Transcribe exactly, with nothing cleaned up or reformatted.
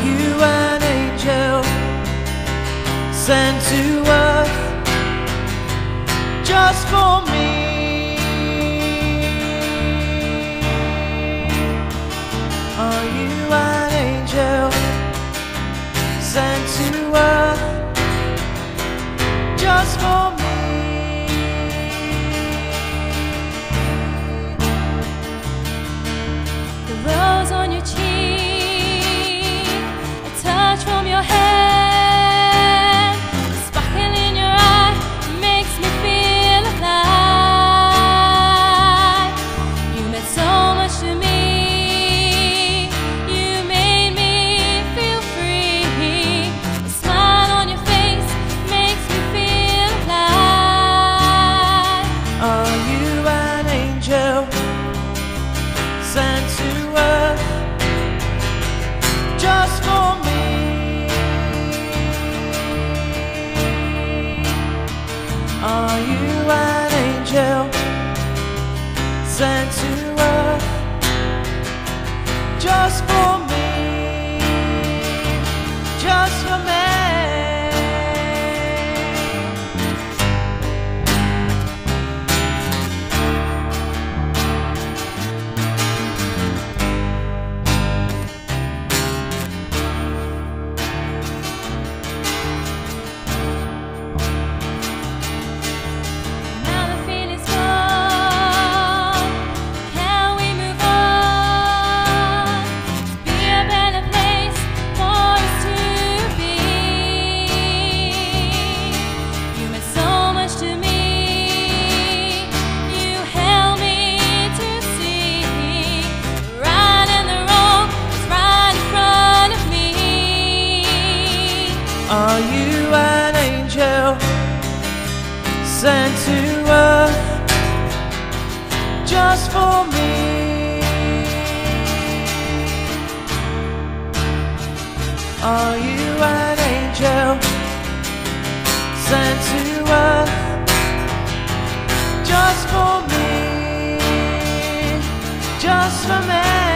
you an angel sent to earth just for me? Are you an angel sent to earth just for me? The rose on your cheek, a touch from your hand, the sparkle in your eye makes me feel alive. You meant so much to me. You made me feel free. The smile on your face makes me feel alive. Are you an angel sent to earth just for me? Are you an angel sent to earth just for me? Just for me. Now the feeling's gone. Can we move on to be a better place for us to be? You meant so much to me. You held me to see the right and the wrong was right in front of me. Are you an angel sent to earth just for me? Are you an angel sent to earth just for me? Just for me.